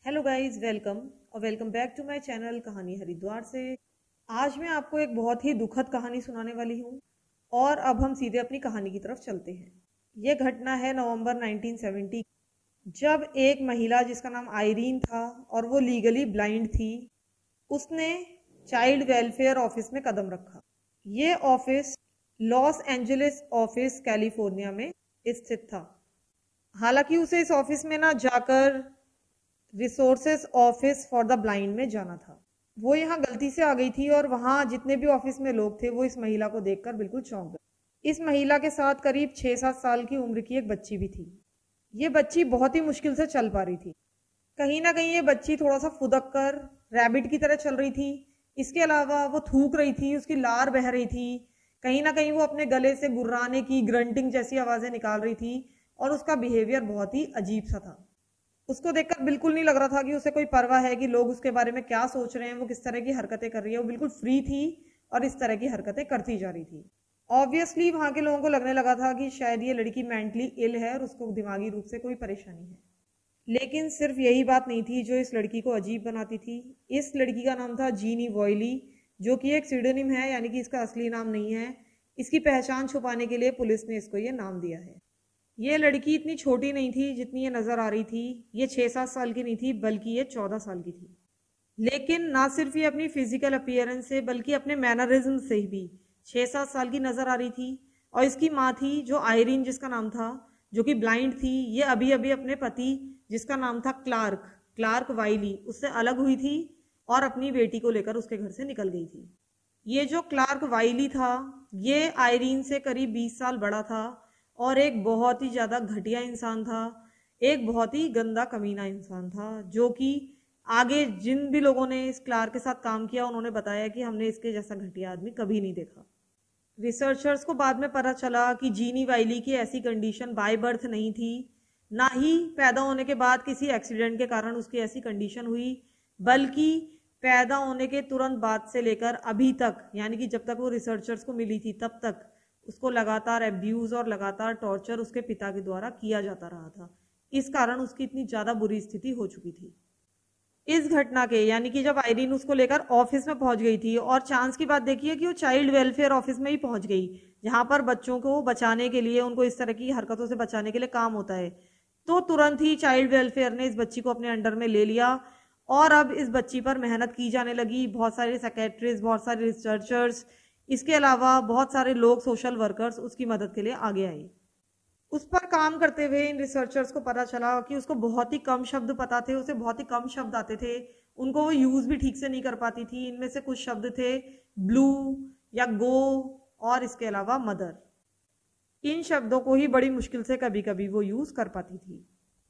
Hello guys, welcome और welcome back to my channel कहानी हरिद्वार से। आज मैं आपको एक बहुत ही दुखद कहानी सुनाने वाली हूँ और अब हम सीधे अपनी कहानी की तरफ चलते हैं। ये घटना है नवंबर 1970, जब एक महिला जिसका नाम आयरीन था और वो लीगली ब्लाइंड थी, उसने चाइल्ड वेलफेयर ऑफिस में कदम रखा। ये office Los Angeles office California में स्थित था। हालांकि उसे इस ऑफिस में ना जाकर resources office for the blind में जाना था। वो यहाँ गलती से आ गई थी और वहां जितने भी ऑफिस में लोग थे वो इस महिला को देखकर बिल्कुल चौंक गए। इस महिला के साथ करीब 6-7 साल की उम्र की एक बच्ची भी थी। ये बच्ची बहुत ही मुश्किल से चल पा रही थी। कहीं ना कहीं ये बच्ची थोड़ा सा फुदक कर रैबिट की तरह चल रही थी। इसके अलावा वो थूक रही थी, उसकी लार बह रही थी। कहीं ना कहीं वो अपने गले से गुर्राने की, ग्रंटिंग जैसी आवाजें निकाल रही थी और उसका बिहेवियर बहुत ही अजीब सा था। उसको देखकर बिल्कुल नहीं लग रहा था कि उसे कोई परवाह है कि लोग उसके बारे में क्या सोच रहे हैं, वो किस तरह की हरकतें कर रही है। वो बिल्कुल फ्री थी और इस तरह की हरकतें करती जा रही थी। ऑब्वियसली वहां के लोगों को लगने लगा था कि शायद ये लड़की मेंटली इल है और उसको दिमागी रूप से कोई परेशानी है। लेकिन सिर्फ यही बात नहीं थी जो इस लड़की को अजीब बनाती थी। इस लड़की का नाम था जीनी वॉयली, जो कि एक सीडोनिम है, यानी कि इसका असली नाम नहीं है। इसकी पहचान छुपाने के लिए पुलिस ने इसको ये नाम दिया है। ये लड़की इतनी छोटी नहीं थी जितनी ये नजर आ रही थी। ये 6-7 साल की नहीं थी, बल्कि ये 14 साल की थी। लेकिन ना सिर्फ ये अपनी फिजिकल अपीयरेंस से बल्कि अपने मैनरिज्म से भी 6-7 साल की नजर आ रही थी। और इसकी माँ थी जो आयरीन जिसका नाम था, जो कि ब्लाइंड थी। ये अभी अभी अपने पति जिसका नाम था क्लार्क वाइली, उससे अलग हुई थी और अपनी बेटी को लेकर उसके घर से निकल गई थी। ये जो क्लार्क वाइली था, ये आयरीन से करीब 20 साल बड़ा था और एक बहुत ही ज्यादा घटिया इंसान था। एक बहुत ही गंदा कमीना इंसान था, जो कि आगे जिन भी लोगों ने इस क्लार्क के साथ काम किया उन्होंने बताया कि हमने इसके जैसा घटिया आदमी कभी नहीं देखा। रिसर्चर्स को बाद में पता चला कि जीनी वाइली की ऐसी कंडीशन बाय बर्थ नहीं थी, ना ही पैदा होने के बाद किसी एक्सीडेंट के कारण उसकी ऐसी कंडीशन हुई, बल्कि पैदा होने के तुरंत बाद से लेकर अभी तक, यानी कि जब तक वो रिसर्चर्स को मिली थी तब तक उसको लगातार एब्यूज और लगातार टॉर्चर उसके पिता के द्वारा किया जाता रहा था। इस कारण उसकी इतनी ज्यादा बुरी स्थिति हो चुकी थी। इस घटना के, यानी कि जब आयरीन उसको लेकर ऑफिस में पहुंच गई थी, और चांस की बात देखिए कि वो चाइल्ड वेलफेयर ऑफिस में ही पहुंच गई, जहां पर बच्चों को बचाने के लिए, उनको इस तरह की हरकतों से बचाने के लिए काम होता है, तो तुरंत ही चाइल्ड वेलफेयर ने इस बच्ची को अपने अंडर में ले लिया और अब इस बच्ची पर मेहनत की जाने लगी। बहुत सारे साइकेट्रिस्ट, बहुत सारे रिसर्चर्स, इसके अलावा बहुत सारे लोग, सोशल वर्कर्स उसकी मदद के लिए आगे आए। उस पर काम करते हुए इन रिसर्चर्स को पता चला कि उसको बहुत ही कम शब्द पता थे, उसे बहुत ही कम शब्द आते थे, उनको वो यूज भी ठीक से नहीं कर पाती थी। इनमें से कुछ शब्द थे ब्लू या गो और इसके अलावा मदर। इन शब्दों को ही बड़ी मुश्किल से कभी कभी वो यूज कर पाती थी।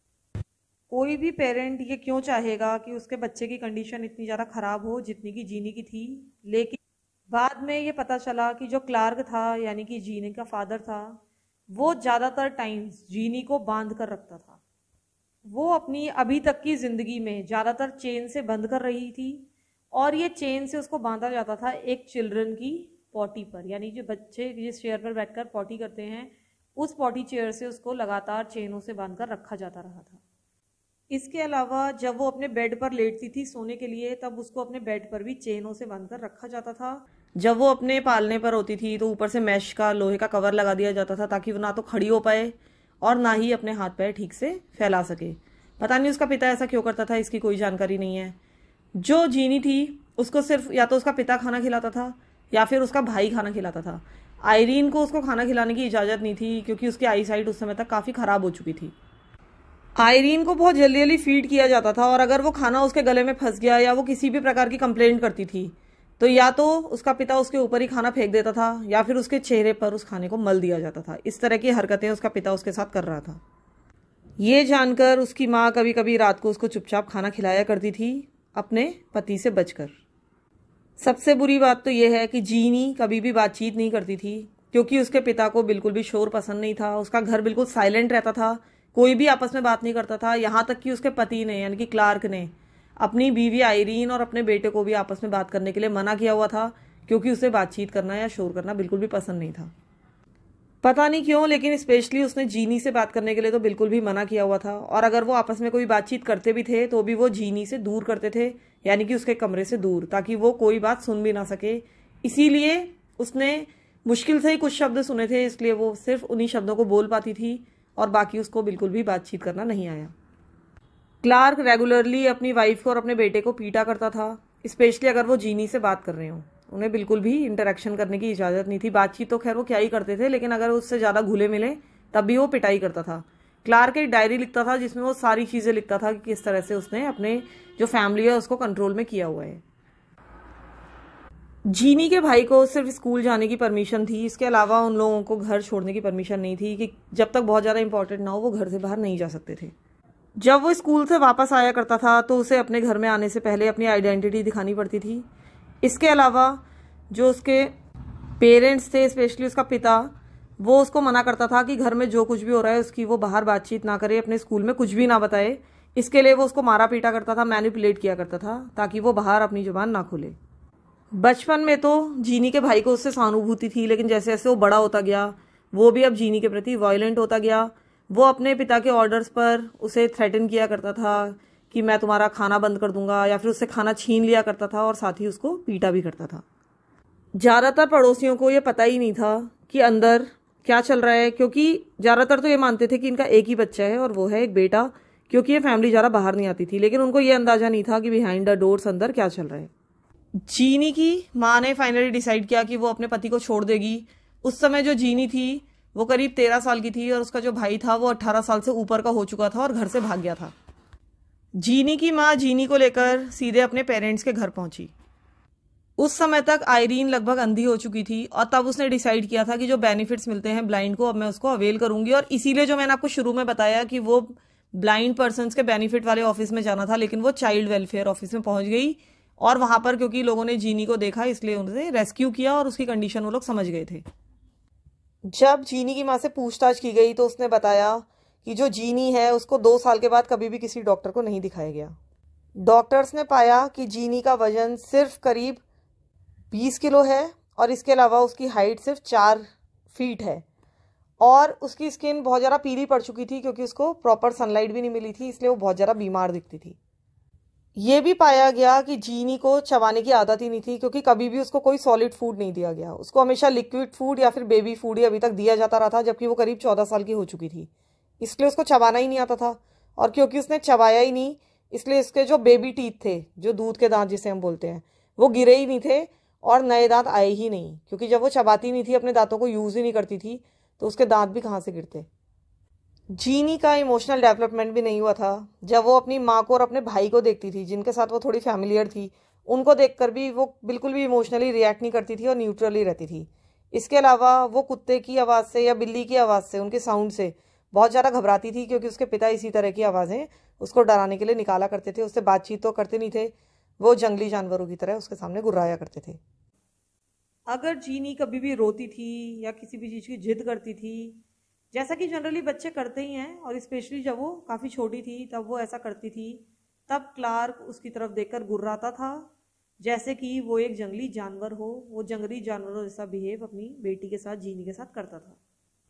कोई भी पेरेंट ये क्यों चाहेगा कि उसके बच्चे की कंडीशन इतनी ज्यादा खराब हो जितनी की जीनी की थी। लेकिन बाद में ये पता चला कि जो क्लार्क था, यानी कि जीनी का फादर था, वो ज्यादातर टाइम्स जीनी को बांध कर रखता था। वो अपनी अभी तक की जिंदगी में ज्यादातर चेन से बंद कर रही थी और ये चेन से उसको बांधा जाता था एक चिल्ड्रन की पॉटी पर, यानी जो बच्चे जिस चेयर पर बैठकर पॉटी करते हैं उस पॉटी चेयर से उसको लगातार चेनों से बांधकर रखा जाता रहा था। इसके अलावा जब वो अपने बेड पर लेटती थी सोने के लिए, तब उसको अपने बेड पर भी चेनों से बांधकर रखा जाता था। जब वो अपने पालने पर होती थी तो ऊपर से मैश का, लोहे का कवर लगा दिया जाता था ताकि वो ना तो खड़ी हो पाए और ना ही अपने हाथ पैर ठीक से फैला सके। पता नहीं उसका पिता ऐसा क्यों करता था, इसकी कोई जानकारी नहीं है। जो जीनी थी उसको सिर्फ या तो उसका पिता खाना खिलाता था या फिर उसका भाई खाना खिलाता था। आयरीन को उसको खाना खिलाने की इजाजत नहीं थी क्योंकि उसकी आई साइट उस समय तक काफी खराब हो चुकी थी। आयरीन को बहुत जल्दी जल्दी फीड किया जाता था और अगर वो खाना उसके गले में फंस गया या वो किसी भी प्रकार की कंप्लेंट करती थी तो या तो उसका पिता उसके ऊपर ही खाना फेंक देता था या फिर उसके चेहरे पर उस खाने को मल दिया जाता था। इस तरह की हरकतें उसका पिता उसके साथ कर रहा था। ये जानकर उसकी माँ कभी कभी रात को उसको चुपचाप खाना खिलाया करती थी, अपने पति से बचकर। सबसे बुरी बात तो यह है कि जीनी कभी भी बातचीत नहीं करती थी क्योंकि उसके पिता को बिल्कुल भी शोर पसंद नहीं था। उसका घर बिल्कुल साइलेंट रहता था, कोई भी आपस में बात नहीं करता था। यहाँ तक कि उसके पति ने, यानी कि क्लार्क ने, अपनी बीवी आयरीन और अपने बेटे को भी आपस में बात करने के लिए मना किया हुआ था क्योंकि उसे बातचीत करना या शोर करना बिल्कुल भी पसंद नहीं था। पता नहीं क्यों, लेकिन स्पेशली उसने जीनी से बात करने के लिए तो बिल्कुल भी मना किया हुआ था। और अगर वो आपस में कोई बातचीत करते भी थे तो भी वो जीनी से दूर करते थे, यानी कि उसके कमरे से दूर, ताकि वो कोई बात सुन भी ना सके। इसीलिए उसने मुश्किल से ही कुछ शब्द सुने थे, इसलिए वो सिर्फ उन्हीं शब्दों को बोल पाती थी और बाकी उसको बिल्कुल भी बातचीत करना नहीं आया। क्लार्क रेगुलरली अपनी वाइफ को और अपने बेटे को पीटा करता था, स्पेशली अगर वो जीनी से बात कर रहे हो। उन्हें बिल्कुल भी इंटरेक्शन करने की इजाज़त नहीं थी। बातचीत तो खैर वो क्या ही करते थे, लेकिन अगर उससे ज़्यादा घुले मिले तब भी वो पिटाई करता था। क्लार्क एक डायरी लिखता था जिसमें वो सारी चीज़ें लिखता था कि किस तरह से उसने अपने जो फैमिली है उसको कंट्रोल में किया हुआ है। जीनी के भाई को सिर्फ स्कूल जाने की परमिशन थी, इसके अलावा उन लोगों को घर छोड़ने की परमिशन नहीं थी, कि जब तक बहुत ज़्यादा इंपॉर्टेंट ना हो वो घर से बाहर नहीं जा सकते थे। जब वो स्कूल से वापस आया करता था तो उसे अपने घर में आने से पहले अपनी आइडेंटिटी दिखानी पड़ती थी। इसके अलावा जो उसके पेरेंट्स थे, स्पेशली उसका पिता, वो उसको मना करता था कि घर में जो कुछ भी हो रहा है उसकी वो बाहर बातचीत ना करे, अपने स्कूल में कुछ भी ना बताए। इसके लिए वो उसको मारा पीटा करता था, मैनिपुलेट किया करता था, ताकि वो बाहर अपनी जुबान ना खोले। बचपन में तो जीनी के भाई को उससे सहानुभूति थी, लेकिन जैसे जैसे वो बड़ा होता गया वो भी अब जीनी के प्रति वायलेंट होता गया। वो अपने पिता के ऑर्डर्स पर उसे थ्रेटन किया करता था कि मैं तुम्हारा खाना बंद कर दूंगा, या फिर उससे खाना छीन लिया करता था और साथ ही उसको पीटा भी करता था। ज़्यादातर पड़ोसियों को ये पता ही नहीं था कि अंदर क्या चल रहा है, क्योंकि ज़्यादातर तो ये मानते थे कि इनका एक ही बच्चा है और वो है एक बेटा, क्योंकि ये फैमिली ज़्यादा बाहर नहीं आती थी। लेकिन उनको ये अंदाज़ा नहीं था कि बिहाइंड द डोर्स अंदर क्या चल रहा है। जीनी की माँ ने फाइनली डिसाइड किया कि वो अपने पति को छोड़ देगी। उस समय जो जीनी थी वो करीब 13 साल की थी और उसका जो भाई था वो 18 साल से ऊपर का हो चुका था और घर से भाग गया था। जीनी की माँ जीनी को लेकर सीधे अपने पेरेंट्स के घर पहुंची। उस समय तक आयरीन लगभग अंधी हो चुकी थी और तब उसने डिसाइड किया था कि जो बेनिफिट्स मिलते हैं ब्लाइंड को, अब मैं उसको अवेल करूंगी। और इसीलिए जो मैंने आपको शुरू में बताया कि वो ब्लाइंड पर्सन्स के बेनिफिट वाले ऑफिस में जाना था, लेकिन वो चाइल्ड वेलफेयर ऑफिस में पहुंच गई। और वहां पर क्योंकि लोगों ने जीनी को देखा इसलिए उनसे रेस्क्यू किया और उसकी कंडीशन वो लोग समझ गए थे। जब जीनी की माँ से पूछताछ की गई तो उसने बताया कि जो जीनी है उसको 2 साल के बाद कभी भी किसी डॉक्टर को नहीं दिखाया गया। डॉक्टर्स ने पाया कि जीनी का वजन सिर्फ करीब 20 किलो है और इसके अलावा उसकी हाइट सिर्फ 4 फीट है और उसकी स्किन बहुत ज़्यादा पीली पड़ चुकी थी, क्योंकि उसको प्रॉपर सनलाइट भी नहीं मिली थी, इसलिए वो बहुत ज़्यादा बीमार दिखती थी। ये भी पाया गया कि जीनी को चबाने की आदत ही नहीं थी, क्योंकि कभी भी उसको कोई सॉलिड फूड नहीं दिया गया। उसको हमेशा लिक्विड फूड या फिर बेबी फूड ही अभी तक दिया जाता रहा था, जबकि वो करीब 14 साल की हो चुकी थी। इसलिए उसको चबाना ही नहीं आता था। और क्योंकि उसने चबाया ही नहीं, इसलिए इसके जो बेबी टीथ थे, जो दूध के दांत जिसे हम बोलते हैं, वो गिरे ही नहीं थे और नए दांत आए ही नहीं, क्योंकि जब वो चबाती नहीं थी, अपने दांतों को यूज़ ही नहीं करती थी, तो उसके दांत भी कहाँ से गिरते। जीनी का इमोशनल डेवलपमेंट भी नहीं हुआ था। जब वो अपनी माँ को और अपने भाई को देखती थी, जिनके साथ वो थोड़ी फैमिलियर थी, उनको देखकर भी वो बिल्कुल भी इमोशनली रिएक्ट नहीं करती थी और न्यूट्रली रहती थी। इसके अलावा वो कुत्ते की आवाज़ से या बिल्ली की आवाज़ से, उनके साउंड से बहुत ज़्यादा घबराती थी, क्योंकि उसके पिता इसी तरह की आवाज़ें उसको डराने के लिए निकाला करते थे। उससे बातचीत तो करते नहीं थे, वो जंगली जानवरों की तरह उसके सामने गुर्राया करते थे। अगर जीनी कभी भी रोती थी या किसी भी चीज़ की जिद करती थी, जैसा कि जनरली बच्चे करते ही हैं, और स्पेशली जब वो काफ़ी छोटी थी तब वो ऐसा करती थी, तब क्लार्क उसकी तरफ देखकर गुर्राता था जैसे कि वो एक जंगली जानवर हो। वो जंगली जानवरों जैसा बिहेव अपनी बेटी के साथ, जीनी के साथ करता था।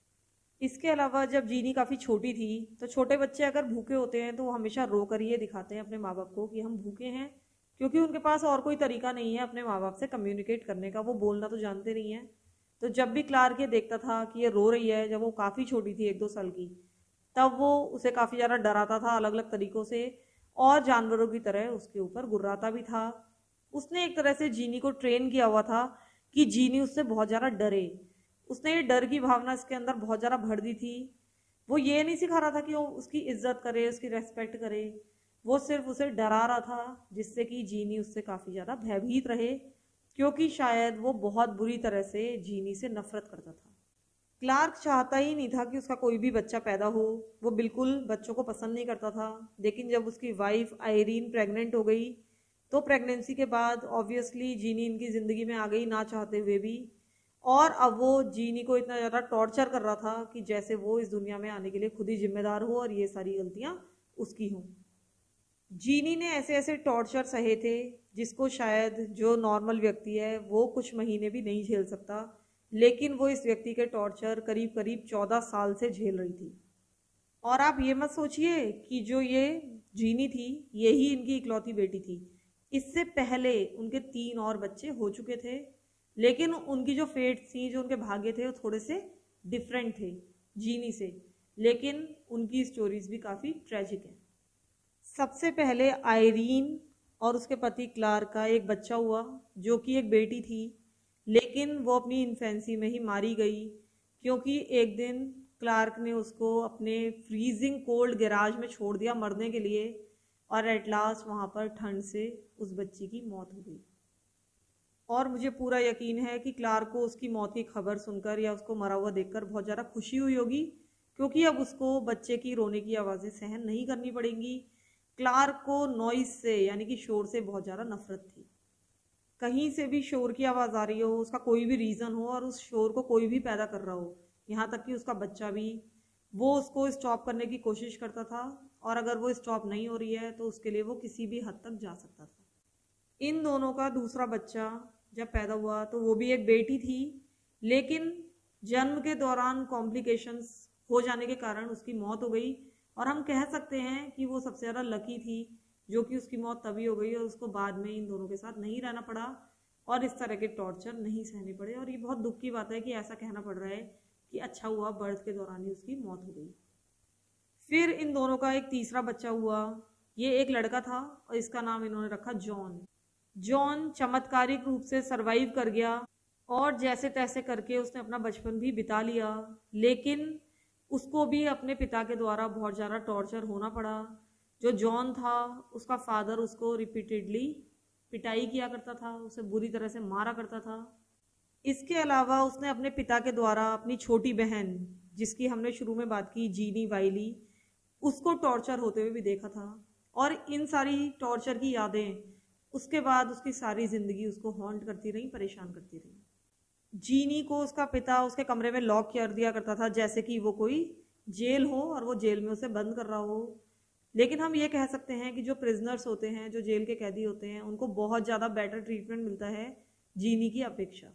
इसके अलावा जब जीनी काफ़ी छोटी थी तो छोटे बच्चे अगर भूखे होते हैं तो वो हमेशा रो कर ये दिखाते हैं अपने माँ बाप को कि हम भूखे हैं, क्योंकि उनके पास और कोई तरीका नहीं है अपने माँ बाप से कम्युनिकेट करने का। वो बोलना तो जानते नहीं हैं। तो जब भी क्लार्क ये देखता था कि ये रो रही है, जब वो काफ़ी छोटी थी 1-2 साल की, तब वो उसे काफ़ी ज़्यादा डराता था अलग अलग तरीक़ों से और जानवरों की तरह उसके ऊपर गुर्राता भी था। उसने एक तरह से जीनी को ट्रेन किया हुआ था कि जीनी उससे बहुत ज़्यादा डरे। उसने ये डर की भावना इसके अंदर बहुत ज़्यादा भर दी थी। वो ये नहीं सिखा रहा था कि वो उसकी इज्जत करे, उसकी रेस्पेक्ट करे, वो सिर्फ उसे डरा रहा था, जिससे कि जीनी उससे काफ़ी ज़्यादा भयभीत रहे, क्योंकि शायद वो बहुत बुरी तरह से जीनी से नफरत करता था। क्लार्क चाहता ही नहीं था कि उसका कोई भी बच्चा पैदा हो। वो बिल्कुल बच्चों को पसंद नहीं करता था। लेकिन जब उसकी वाइफ आयरीन प्रेग्नेंट हो गई तो प्रेगनेंसी के बाद ऑब्वियसली जीनी इनकी ज़िंदगी में आ गई ना चाहते हुए भी। और अब वो जीनी को इतना ज़्यादा टॉर्चर कर रहा था कि जैसे वो इस दुनिया में आने के लिए खुद ही जिम्मेदार हो और ये सारी गलतियाँ उसकी हों। जीनी ने ऐसे ऐसे टॉर्चर सहे थे जिसको शायद जो नॉर्मल व्यक्ति है वो कुछ महीने भी नहीं झेल सकता। लेकिन वो इस व्यक्ति के टॉर्चर करीब करीब 14 साल से झेल रही थी। और आप ये मत सोचिए कि जो ये जीनी थी यही इनकी इकलौती बेटी थी। इससे पहले उनके 3 और बच्चे हो चुके थे, लेकिन उनकी जो फेट थी, जो उनके भाग्य थे, वो थोड़े से डिफरेंट थे जीनी से। लेकिन उनकी स्टोरीज भी काफ़ी ट्रेजिक है। सबसे पहले आयरीन और उसके पति क्लार्क का एक बच्चा हुआ जो कि एक बेटी थी, लेकिन वो अपनी इन्फेंसी में ही मारी गई, क्योंकि एक दिन क्लार्क ने उसको अपने फ्रीजिंग कोल्ड गैराज में छोड़ दिया मरने के लिए, और एट लास्ट वहाँ पर ठंड से उस बच्ची की मौत हो गई। और मुझे पूरा यकीन है कि क्लार्क को उसकी मौत की खबर सुनकर या उसको मरा हुआ देखकर बहुत ज़्यादा खुशी हुई होगी, क्योंकि अब उसको बच्चे की रोने की आवाज़ें सहन नहीं करनी पड़ेंगी। क्लार्क को नॉइस से यानी कि शोर से बहुत ज़्यादा नफरत थी। कहीं से भी शोर की आवाज़ आ रही हो, उसका कोई भी रीज़न हो और उस शोर को कोई भी पैदा कर रहा हो, यहाँ तक कि उसका बच्चा भी, वो उसको स्टॉप करने की कोशिश करता था। और अगर वो स्टॉप नहीं हो रही है तो उसके लिए वो किसी भी हद तक जा सकता था। इन दोनों का दूसरा बच्चा जब पैदा हुआ तो वो भी एक बेटी थी, लेकिन जन्म के दौरान कॉम्प्लिकेशंस हो जाने के कारण उसकी मौत हो गई। और हम कह सकते हैं कि वो सबसे ज़्यादा लकी थी, जो कि उसकी मौत तभी हो गई और उसको बाद में इन दोनों के साथ नहीं रहना पड़ा और इस तरह के टॉर्चर नहीं सहने पड़े। और ये बहुत दुख की बात है कि ऐसा कहना पड़ रहा है कि अच्छा हुआ बर्थ के दौरान ही उसकी मौत हो गई। फिर इन दोनों का एक तीसरा बच्चा हुआ। ये एक लड़का था और इसका नाम इन्होंने रखा जॉन। जॉन चमत्कारिक रूप से सरवाइव कर गया और जैसे तैसे करके उसने अपना बचपन भी बिता लिया, लेकिन उसको भी अपने पिता के द्वारा बहुत ज़्यादा टॉर्चर होना पड़ा। जो जॉन था, उसका फादर उसको रिपीटेडली पिटाई किया करता था, उसे बुरी तरह से मारा करता था। इसके अलावा उसने अपने पिता के द्वारा अपनी छोटी बहन, जिसकी हमने शुरू में बात की जीनी वाइली, उसको टॉर्चर होते हुए भी देखा था। और इन सारी टॉर्चर की यादें उसके बाद उसकी सारी ज़िंदगी उसको हॉन्ट करती रही, परेशान करती रही। जीनी को उसका पिता उसके कमरे में लॉक कर दिया करता था, जैसे कि वो कोई जेल हो और वो जेल में उसे बंद कर रहा हो। लेकिन हम ये कह सकते हैं कि जो प्रिजनर्स होते हैं, जो जेल के कैदी होते हैं, उनको बहुत ज़्यादा बेटर ट्रीटमेंट मिलता है जीनी की अपेक्षा।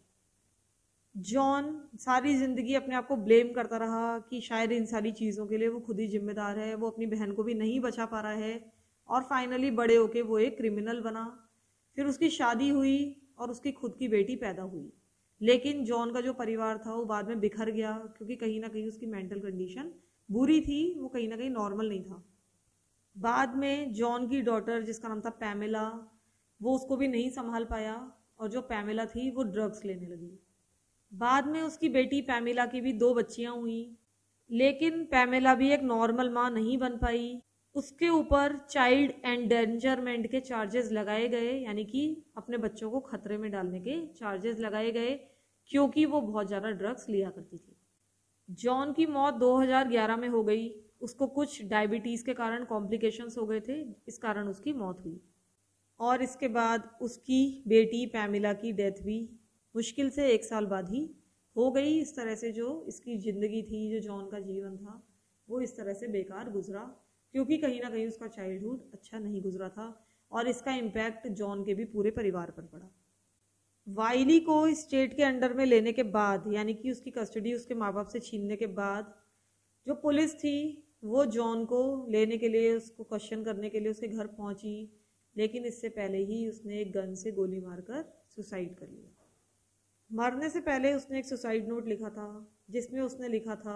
जॉन सारी ज़िंदगी अपने आप को ब्लेम करता रहा कि शायद इन सारी चीज़ों के लिए वो खुद ही जिम्मेदार है, वो अपनी बहन को भी नहीं बचा पा रहा है। और फाइनली बड़े होके वो एक क्रिमिनल बना। फिर उसकी शादी हुई और उसकी खुद की बेटी पैदा हुई। लेकिन जॉन का जो परिवार था वो बाद में बिखर गया, क्योंकि कहीं ना कहीं उसकी मेंटल कंडीशन बुरी थी, वो कहीं ना कहीं नॉर्मल नहीं था। बाद में जॉन की डॉटर, जिसका नाम था पैमेला, वो उसको भी नहीं संभाल पाया और जो पैमेला थी वो ड्रग्स लेने लगी। बाद में उसकी बेटी पैमेला की भी 2 बच्चियां हुई, लेकिन पैमेला भी एक नॉर्मल माँ नहीं बन पाई। उसके ऊपर चाइल्ड एंडेंजरमेंट के चार्जेस लगाए गए, यानी कि अपने बच्चों को खतरे में डालने के चार्जेस लगाए गए, क्योंकि वो बहुत ज़्यादा ड्रग्स लिया करती थी। जॉन की मौत 2011 में हो गई। उसको कुछ डायबिटीज़ के कारण कॉम्प्लिकेशंस हो गए थे, इस कारण उसकी मौत हुई। और इसके बाद उसकी बेटी पैमेला की डेथ भी मुश्किल से 1 साल बाद ही हो गई। इस तरह से जो इसकी ज़िंदगी थी, जो जॉन का जीवन था, वो इस तरह से बेकार गुजरा, क्योंकि कहीं ना कहीं उसका चाइल्डहुड अच्छा नहीं गुजरा था और इसका इम्पैक्ट जॉन के भी पूरे परिवार पर पड़ा। वाइली को स्टेट के अंडर में लेने के बाद, यानी कि उसकी कस्टडी उसके माँ बाप से छीनने के बाद, जो पुलिस थी वो जॉन को लेने के लिए, उसको क्वेश्चन करने के लिए उसके घर पहुंची, लेकिन इससे पहले ही उसने एक गन से गोली मारकर सुसाइड कर लिया। मरने से पहले उसने एक सुसाइड नोट लिखा था, जिसमें उसने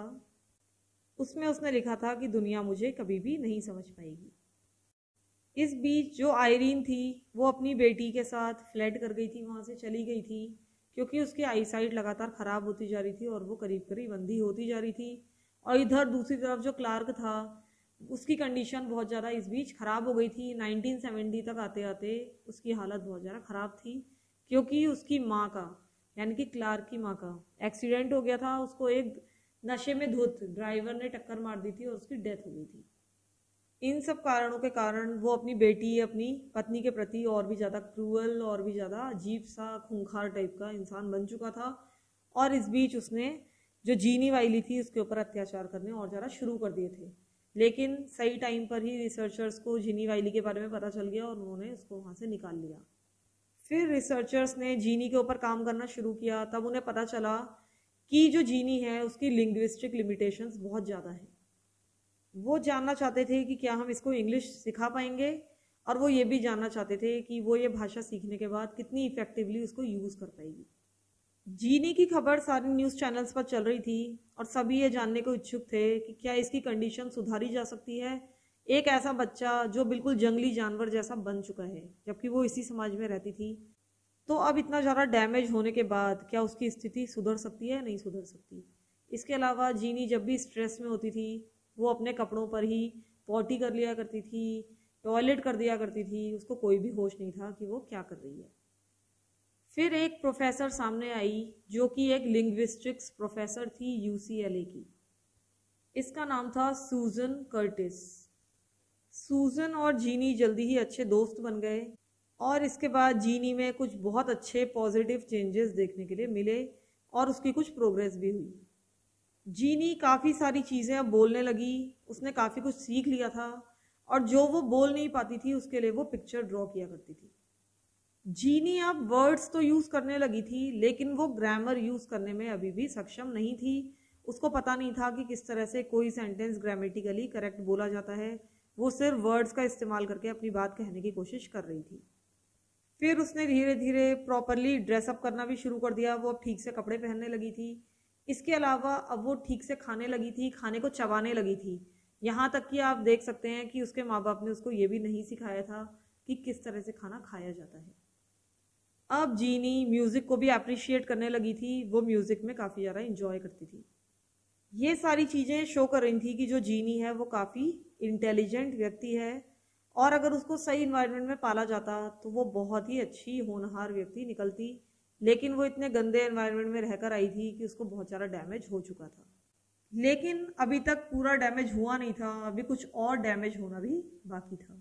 लिखा था कि दुनिया मुझे कभी भी नहीं समझ पाएगी। इस बीच जो आयरीन थी वो अपनी बेटी के साथ फ्लैट कर गई थी, वहाँ से चली गई थी, क्योंकि उसकी आईसाइट लगातार ख़राब होती जा रही थी और वो करीब करीब अंधी होती जा रही थी। और इधर दूसरी तरफ जो क्लार्क था, उसकी कंडीशन बहुत ज़्यादा इस बीच ख़राब हो गई थी। 1970 तक आते आते उसकी हालत बहुत ज़्यादा ख़राब थी, क्योंकि उसकी माँ का, यानी कि क्लार्क की माँ का एक्सीडेंट हो गया था। उसको एक नशे में धुत ड्राइवर ने टक्कर मार दी थी और उसकी डेथ हो गई थी। इन सब कारणों के कारण वो अपनी बेटी, अपनी पत्नी के प्रति और भी ज़्यादा क्रूअल, और भी ज़्यादा अजीब सा खूंखार टाइप का इंसान बन चुका था। और इस बीच उसने जो जीनी वाइली थी उसके ऊपर अत्याचार करने और ज़्यादा शुरू कर दिए थे। लेकिन सही टाइम पर ही रिसर्चर्स को जीनी वाइली के बारे में पता चल गया और उन्होंने उसको वहाँ से निकाल लिया। फिर रिसर्चर्स ने जीनी के ऊपर काम करना शुरू किया। तब उन्हें पता चला कि जो जीनी है उसकी लिंग्विस्टिक लिमिटेशंस बहुत ज़्यादा है। वो जानना चाहते थे कि क्या हम इसको इंग्लिश सिखा पाएंगे, और वो ये भी जानना चाहते थे कि वो ये भाषा सीखने के बाद कितनी इफेक्टिवली उसको यूज़ कर पाएगी। जीनी की खबर सारे न्यूज़ चैनल्स पर चल रही थी और सभी ये जानने को इच्छुक थे कि क्या इसकी कंडीशन सुधारी जा सकती है। एक ऐसा बच्चा जो बिल्कुल जंगली जानवर जैसा बन चुका है, जबकि वो इसी समाज में रहती थी, तो अब इतना ज़्यादा डैमेज होने के बाद क्या उसकी स्थिति सुधर सकती है? नहीं सुधर सकती। इसके अलावा जीनी जब भी स्ट्रेस में होती थी वो अपने कपड़ों पर ही पॉटी कर लिया करती थी, टॉयलेट कर दिया करती थी, उसको कोई भी होश नहीं था कि वो क्या कर रही है। फिर एक प्रोफेसर सामने आई जो कि एक लिंग्विस्टिक्स प्रोफेसर थी UCLA की। इसका नाम था सूजन कर्टिस। सूजन और जीनी जल्दी ही अच्छे दोस्त बन गए और इसके बाद जीनी में कुछ बहुत अच्छे पॉजिटिव चेंजेस देखने के लिए मिले और उसकी कुछ प्रोग्रेस भी हुई। जीनी काफ़ी सारी चीज़ें अब बोलने लगी, उसने काफ़ी कुछ सीख लिया था, और जो वो बोल नहीं पाती थी उसके लिए वो पिक्चर ड्रॉ किया करती थी। जीनी अब वर्ड्स तो यूज़ करने लगी थी, लेकिन वो ग्रामर यूज़ करने में अभी भी सक्षम नहीं थी। उसको पता नहीं था कि किस तरह से कोई सेंटेंस ग्रामेटिकली करेक्ट बोला जाता है। वो सिर्फ वर्ड्स का इस्तेमाल करके अपनी बात कहने की कोशिश कर रही थी। फिर उसने धीरे धीरे प्रॉपरली ड्रेसअप करना भी शुरू कर दिया। वो अब ठीक से कपड़े पहनने लगी थी। इसके अलावा अब वो ठीक से खाने लगी थी, खाने को चबाने लगी थी। यहाँ तक कि आप देख सकते हैं कि उसके माँ बाप ने उसको ये भी नहीं सिखाया था कि किस तरह से खाना खाया जाता है। अब जीनी म्यूज़िक को भी अप्रिशिएट करने लगी थी। वो म्यूज़िक में काफ़ी ज़्यादा इंजॉय करती थी। ये सारी चीज़ें शो कर रही थी कि जो जीनी है वो काफ़ी इंटेलिजेंट व्यक्ति है, और अगर उसको सही इन्वायरमेंट में पाला जाता तो वो बहुत ही अच्छी होनहार व्यक्ति निकलती। लेकिन वो इतने गंदे एनवायरनमेंट में रहकर आई थी कि उसको बहुत ज़्यादा डैमेज हो चुका था। लेकिन अभी तक पूरा डैमेज हुआ नहीं था, अभी कुछ और डैमेज होना भी बाकी था।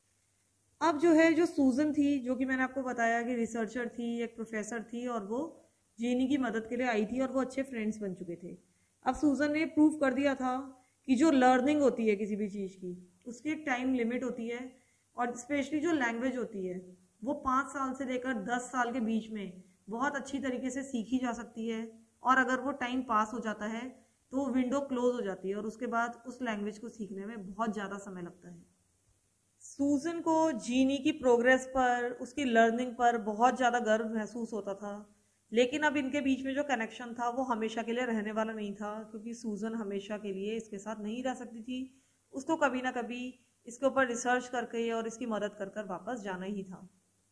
अब जो सूजन थी, जो कि मैंने आपको बताया कि रिसर्चर थी, एक प्रोफेसर थी, और वो जीनी की मदद के लिए आई थी और वो अच्छे फ्रेंड्स बन चुके थे। अब सूजन ने प्रूव कर दिया था कि जो लर्निंग होती है किसी भी चीज़ की, उसकी एक टाइम लिमिट होती है, और स्पेशली जो लैंग्वेज होती है वो 5 साल से लेकर 10 साल के बीच में बहुत अच्छी तरीके से सीखी जा सकती है। और अगर वो टाइम पास हो जाता है तो विंडो क्लोज हो जाती है और उसके बाद उस लैंग्वेज को सीखने में बहुत ज़्यादा समय लगता है। सूजन को जीनी की प्रोग्रेस पर, उसकी लर्निंग पर बहुत ज़्यादा गर्व महसूस होता था। लेकिन अब इनके बीच में जो कनेक्शन था वो हमेशा के लिए रहने वाला नहीं था, क्योंकि सूजन हमेशा के लिए इसके साथ नहीं रह सकती थी। उसको कभी ना कभी इसके ऊपर रिसर्च करके और इसकी मदद कर कर वापस जाना ही था।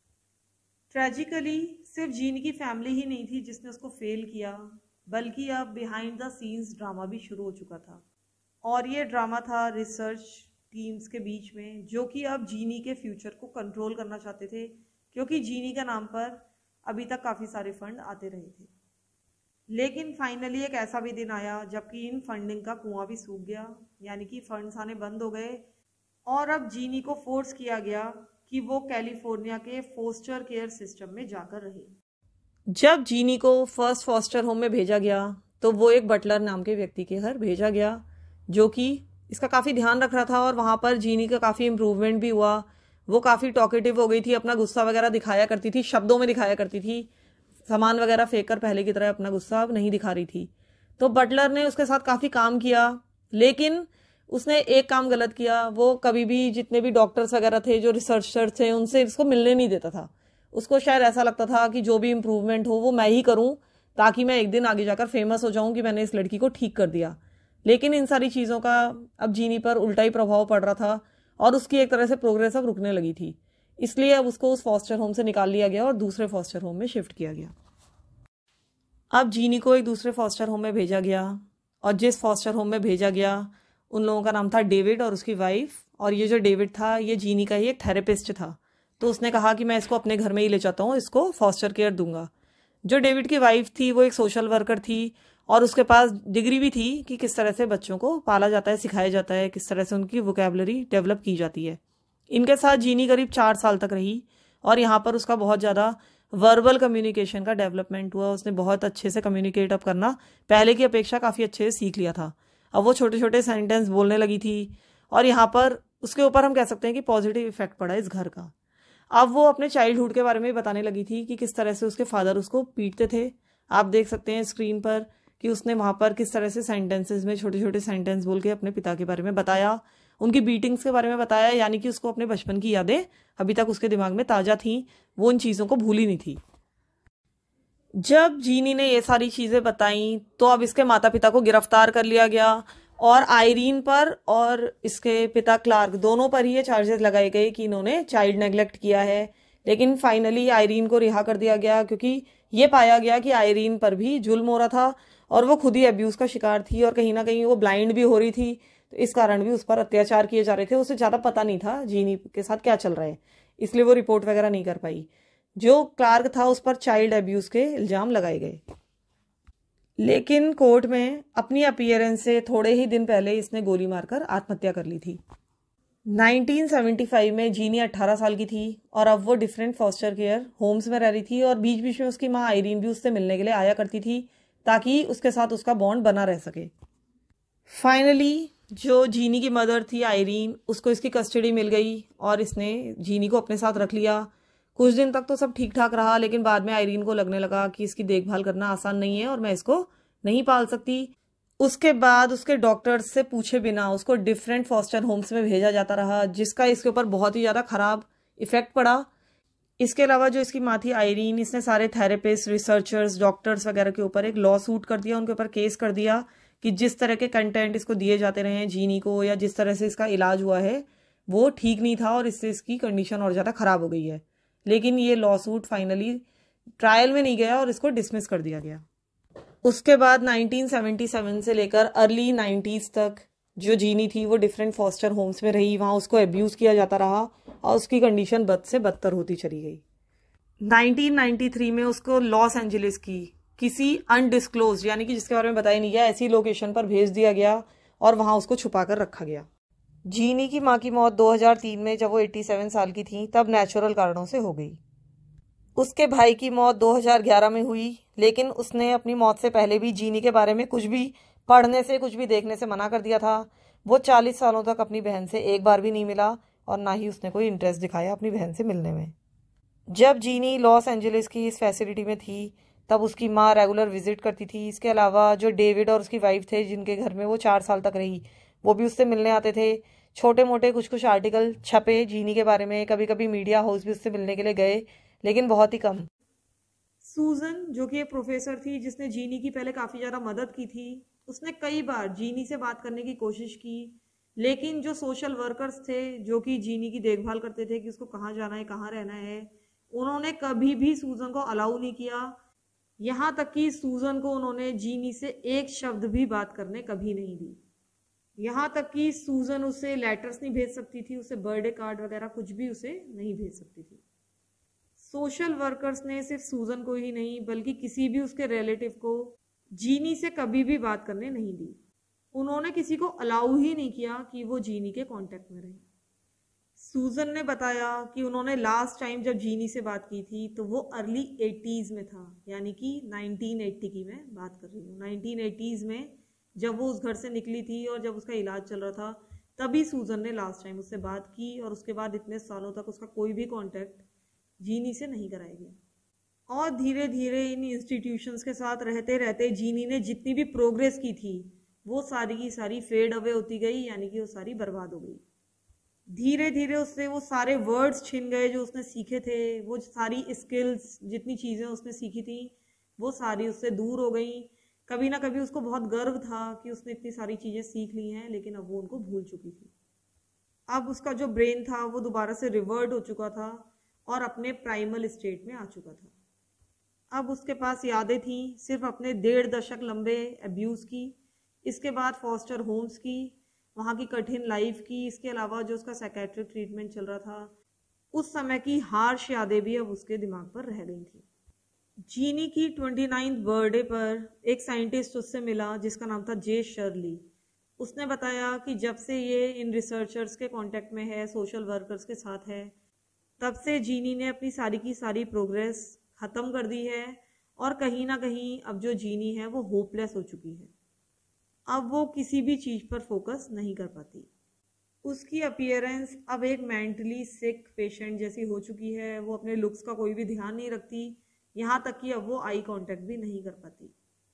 ट्रेजिकली सिर्फ जीनी की फैमिली ही नहीं थी जिसने उसको फेल किया, बल्कि अब बिहाइंड द सीन्स ड्रामा भी शुरू हो चुका था। और ये ड्रामा था रिसर्च टीम्स के बीच में, जो कि अब जीनी के फ्यूचर को कंट्रोल करना चाहते थे, क्योंकि जीनी का नाम पर अभी तक काफ़ी सारे फंड आते रहे थे। लेकिन फाइनली एक ऐसा भी दिन आया जबकि इन फंडिंग का कुआं भी सूख गया, यानी कि फंड्स आने बंद हो गए, और अब जीनी को फोर्स किया गया कि वो कैलिफोर्निया के फोस्टर केयर सिस्टम में जाकर रहे। जब जीनी को फर्स्ट फॉस्टर होम में भेजा गया तो वो एक बटलर नाम के व्यक्ति के घर भेजा गया, जो कि इसका काफ़ी ध्यान रख रहा था, और वहाँ पर जीनी का काफ़ी इम्प्रूवमेंट भी हुआ। वो काफ़ी टॉकेटिव हो गई थी, अपना गुस्सा वगैरह दिखाया करती थी, शब्दों में दिखाया करती थी, सामान वगैरह फेंक कर पहले की तरह अपना गुस्सा अब नहीं दिखा रही थी। तो बटलर ने उसके साथ काफ़ी काम किया, लेकिन उसने एक काम गलत किया। वो कभी भी जितने भी डॉक्टर्स वगैरह थे, जो रिसर्चर्स थे, उनसे इसको मिलने नहीं देता था। उसको शायद ऐसा लगता था कि जो भी इम्प्रूवमेंट हो वो मैं ही करूं, ताकि मैं एक दिन आगे जाकर फेमस हो जाऊं कि मैंने इस लड़की को ठीक कर दिया। लेकिन इन सारी चीज़ों का अब जीनी पर उल्टा ही प्रभाव पड़ रहा था और उसकी एक तरह से प्रोग्रेस अब रुकने लगी थी। इसलिए अब उसको उस फॉस्टर होम से निकाल लिया गया और दूसरे फॉस्टर होम में शिफ्ट किया गया। अब जीनी को एक दूसरे फॉस्टर होम में भेजा गया, और जिस फॉस्टर होम में भेजा गया उन लोगों का नाम था डेविड और उसकी वाइफ। और ये जो डेविड था ये जीनी का ही एक थेरेपिस्ट था, तो उसने कहा कि मैं इसको अपने घर में ही ले जाता हूँ, इसको फॉस्टर केयर दूंगा। जो डेविड की वाइफ थी वो एक सोशल वर्कर थी, और उसके पास डिग्री भी थी कि किस तरह से बच्चों को पाला जाता है, सिखाया जाता है, किस तरह से उनकी वोकैबुलरी डेवलप की जाती है। इनके साथ जीनी करीब 4 साल तक रही, और यहाँ पर उसका बहुत ज़्यादा वर्बल कम्युनिकेशन का डेवलपमेंट हुआ। उसने बहुत अच्छे से कम्युनिकेट अब करना पहले की अपेक्षा काफ़ी अच्छे से सीख लिया था। अब वो छोटे छोटे सेंटेंस बोलने लगी थी, और यहाँ पर उसके ऊपर हम कह सकते हैं कि पॉजिटिव इफेक्ट पड़ा इस घर का। अब वो अपने चाइल्डहुड के बारे में बताने लगी थी कि किस तरह से उसके फादर उसको पीटते थे। आप देख सकते हैं स्क्रीन पर कि उसने वहां पर किस तरह से सेंटेंसेस में छोटे छोटे सेंटेंस बोल के अपने पिता के बारे में बताया, उनकी बीटिंग्स के बारे में बताया, यानी कि उसको अपने बचपन की यादें अभी तक उसके दिमाग में ताजा थी, वो इन चीजों को भूली नहीं थी। जब जीनी ने ये सारी चीजें बताई तो अब इसके माता पिता को गिरफ्तार कर लिया गया और आयरीन पर और इसके पिता क्लार्क दोनों पर ही ये चार्जेस लगाए गए कि इन्होंने चाइल्ड नेग्लेक्ट किया है। लेकिन फाइनली आयरीन को रिहा कर दिया गया क्योंकि ये पाया गया कि आयरीन पर भी जुल्म हो रहा था और वो खुद ही अब्यूज का शिकार थी और कहीं ना कहीं वो ब्लाइंड भी हो रही थी, तो इस कारण भी उस पर अत्याचार किए जा रहे थे। उसे ज्यादा पता नहीं था जीनी के साथ क्या चल रहा है, इसलिए वो रिपोर्ट वगैरह नहीं कर पाई। जो क्लार्क था उस पर चाइल्ड अब्यूज के इल्जाम लगाए गए। लेकिन कोर्ट में अपनी अपीयरेंस से थोड़े ही दिन पहले इसने गोली मारकर आत्महत्या कर ली थी। 1975 में जीनी 18 साल की थी और अब वो डिफरेंट फॉस्टर केयर होम्स में रह रही थी और बीच बीच में उसकी माँ आयरीन भी उससे मिलने के लिए आया करती थी ताकि उसके साथ उसका बॉन्ड बना रह सके। फाइनली जो जीनी की मदर थी आयरीन, उसको इसकी कस्टडी मिल गई और इसने जीनी को अपने साथ रख लिया। कुछ दिन तक तो सब ठीक ठाक रहा, लेकिन बाद में आयरीन को लगने लगा कि इसकी देखभाल करना आसान नहीं है और मैं इसको नहीं पाल सकती। उसके बाद उसके डॉक्टर्स से पूछे बिना उसको डिफरेंट फॉस्टर होम्स में भेजा जाता रहा, जिसका इसके ऊपर बहुत ही ज़्यादा खराब इफेक्ट पड़ा। इसके अलावा जो इसकी माँ थी आयरीन, इसने सारे थेरेपिस्ट, रिसर्चर्स, डॉक्टर्स वगैरह के ऊपर एक लॉ सूट कर दिया, उनके ऊपर केस कर दिया कि जिस तरह के कंटेंट इसको दिए जाते रहे हैं जीनी को या जिस तरह से इसका इलाज हुआ है वो ठीक नहीं था और इससे इसकी कंडीशन और ज़्यादा खराब हो गई है। लेकिन ये लॉ सूट फाइनली ट्रायल में नहीं गया और इसको डिसमिस कर दिया गया। उसके बाद 1977 से लेकर अर्ली 90s तक जो जीनी थी वो डिफरेंट फॉस्टर होम्स में रही, वहाँ उसको अब्यूज़ किया जाता रहा और उसकी कंडीशन बद से बदतर होती चली गई। 1993 में उसको लॉस एंजलिस की किसी अनडिस्क्लोज यानी कि जिसके बारे में बताया नहीं गया ऐसी लोकेशन पर भेज दिया गया और वहाँ उसको छुपा कर रखा गया। जीनी की माँ की मौत 2003 में जब वो 87 साल की थी तब नेचुरल कारणों से हो गई। उसके भाई की मौत 2011 में हुई, लेकिन उसने अपनी मौत से पहले भी जीनी के बारे में कुछ भी पढ़ने से, कुछ भी देखने से मना कर दिया था। वो 40 सालों तक अपनी बहन से एक बार भी नहीं मिला और ना ही उसने कोई इंटरेस्ट दिखाया अपनी बहन से मिलने में। जब जीनी लॉस एंजलिस की इस फैसिलिटी में थी तब उसकी माँ रेगुलर विजिट करती थी। इसके अलावा जो डेविड और उसकी वाइफ थे जिनके घर में वो 4 साल तक रही, वो भी उससे मिलने आते थे। छोटे मोटे कुछ कुछ आर्टिकल छपे जीनी के बारे में, कभी कभी मीडिया हाउस भी उससे मिलने के लिए गए, लेकिन बहुत ही कम। सूजन जो कि एक प्रोफेसर थी जिसने जीनी की पहले काफ़ी ज़्यादा मदद की थी, उसने कई बार जीनी से बात करने की कोशिश की, लेकिन जो सोशल वर्कर्स थे जो कि जीनी की देखभाल करते थे कि उसको कहाँ जाना है, कहाँ रहना है, उन्होंने कभी भी सूजन को अलाउ नहीं किया। यहाँ तक कि सूजन को उन्होंने जीनी से एक शब्द भी बात करने कभी नहीं दी। यहाँ तक कि सूजन उसे लेटर्स नहीं भेज सकती थी, उसे बर्थडे कार्ड वगैरह कुछ भी उसे नहीं भेज सकती थी। सोशल वर्कर्स ने सिर्फ सूजन को ही नहीं बल्कि किसी भी उसके रिलेटिव को जीनी से कभी भी बात करने नहीं दी। उन्होंने किसी को अलाउ ही नहीं किया कि वो जीनी के कांटेक्ट में रहे। सूजन ने बताया कि उन्होंने लास्ट टाइम जब जीनी से बात की थी तो वो अर्ली 80s में था, यानी कि 1980 की मैं बात कर रही हूँ। 1980s में जब वो उस घर से निकली थी और जब उसका इलाज चल रहा था तभी सूजन ने लास्ट टाइम उससे बात की और उसके बाद इतने सालों तक उसका कोई भी कांटेक्ट जीनी से नहीं कराया गया। और धीरे धीरे इन इंस्टीट्यूशंस के साथ रहते रहते जीनी ने जितनी भी प्रोग्रेस की थी वो सारी की सारी फेड अवे होती गई, यानी कि वो सारी बर्बाद हो गई। धीरे धीरे उससे वो सारे वर्ड्स छिन गए जो उसने सीखे थे, वो सारी स्किल्स जितनी चीज़ें उसने सीखी थी वो सारी उससे दूर हो गई। कभी ना कभी उसको बहुत गर्व था कि उसने इतनी सारी चीज़ें सीख ली हैं, लेकिन अब वो उनको भूल चुकी थी। अब उसका जो ब्रेन था वो दोबारा से रिवर्ट हो चुका था और अपने प्राइमल स्टेट में आ चुका था। अब उसके पास यादें थी सिर्फ अपने 1.5 दशक लंबे अब्यूज़ की, इसके बाद फॉस्टर होम्स की, वहाँ की कठिन लाइफ की, इसके अलावा जो उसका साइकेट्रिक ट्रीटमेंट चल रहा था उस समय की हार्श यादें भी अब उसके दिमाग पर रह गई थी। जीनी की 29th बर्थडे पर एक साइंटिस्ट उससे मिला जिसका नाम था जे शर्ली। उसने बताया कि जब से ये इन रिसर्चर्स के कांटेक्ट में है, सोशल वर्कर्स के साथ है, तब से जीनी ने अपनी सारी की सारी प्रोग्रेस ख़त्म कर दी है और कहीं ना कहीं अब जो जीनी है वो होपलेस हो चुकी है। अब वो किसी भी चीज़ पर फोकस नहीं कर पाती। उसकी अपीयरेंस अब एक मेंटली सिक पेशेंट जैसी हो चुकी है। वो अपने लुक्स का कोई भी ध्यान नहीं रखती, यहाँ तक कि अब वो आई कांटेक्ट भी नहीं कर पाती।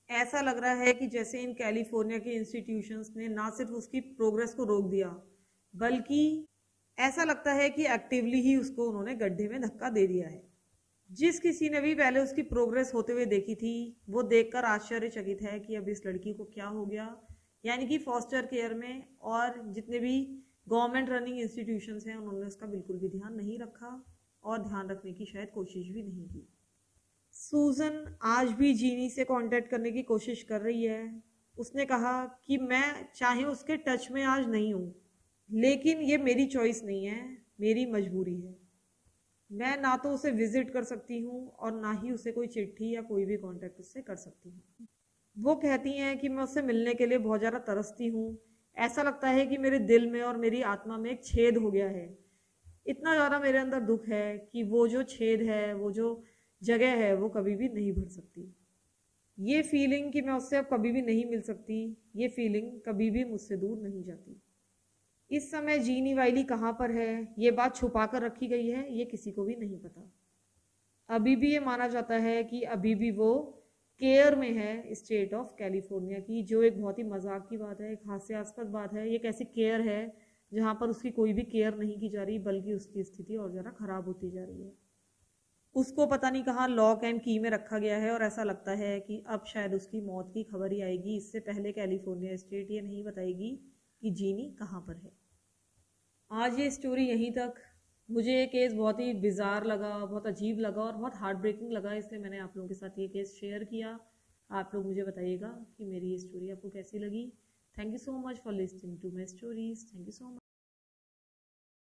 ऐसा लग रहा है कि जैसे इन कैलिफोर्निया के इंस्टीट्यूशंस ने ना सिर्फ उसकी प्रोग्रेस को रोक दिया, बल्कि ऐसा लगता है कि एक्टिवली ही उसको उन्होंने गड्ढे में धक्का दे दिया है। जिस किसी ने भी पहले उसकी प्रोग्रेस होते हुए देखी थी, वो देखकर आश्चर्यचकित है कि अब इस लड़की को क्या हो गया। यानी कि फॉस्टर केयर में और जितने भी गवर्नमेंट रनिंग इंस्टीट्यूशंस हैं, उन्होंने उसका बिल्कुल भी ध्यान नहीं रखा और ध्यान रखने की शायद कोशिश भी नहीं की। सूजन आज भी जीनी से कांटेक्ट करने की कोशिश कर रही है। उसने कहा कि मैं चाहे उसके टच में आज नहीं हूँ, लेकिन ये मेरी चॉइस नहीं है, मेरी मजबूरी है। मैं ना तो उसे विजिट कर सकती हूँ और ना ही उसे कोई चिट्ठी या कोई भी कांटेक्ट उससे कर सकती हूँ। वो कहती हैं कि मैं उससे मिलने के लिए बहुत ज़्यादा तरसती हूँ। ऐसा लगता है कि मेरे दिल में और मेरी आत्मा में एक छेद हो गया है। इतना ज़्यादा मेरे अंदर दुख है कि वो जो छेद है, वो जो जगह है, वो कभी भी नहीं भर सकती। ये फीलिंग कि मैं उससे अब कभी भी नहीं मिल सकती, ये फीलिंग कभी भी मुझसे दूर नहीं जाती। इस समय जीनी वाइली कहाँ पर है, ये बात छुपा कर रखी गई है, ये किसी को भी नहीं पता। अभी भी ये माना जाता है कि अभी भी वो केयर में है स्टेट ऑफ कैलिफोर्निया की, जो एक बहुत ही मजाक की बात है, एक हास्यास्पद बात है। ये कैसी केयर है जहाँ पर उसकी कोई भी केयर नहीं की जा रही, बल्कि उसकी स्थिति और ज़्यादा खराब होती जा रही है। उसको पता नहीं कहाँ लॉक एंड की में रखा गया है और ऐसा लगता है कि अब शायद उसकी मौत की खबर ही आएगी। इससे पहले कैलिफोर्निया स्टेट ये नहीं बताएगी कि जीनी कहाँ पर है। आज ये स्टोरी यहीं तक। मुझे ये केस बहुत ही बिजार लगा, बहुत अजीब लगा और बहुत हार्ट ब्रेकिंग लगा, इसलिए मैंने आप लोगों के साथ ये केस शेयर किया। आप लोग मुझे बताइएगा कि मेरी ये स्टोरी आपको कैसी लगी। Thank you so much for listening to my stories. Thank you so much.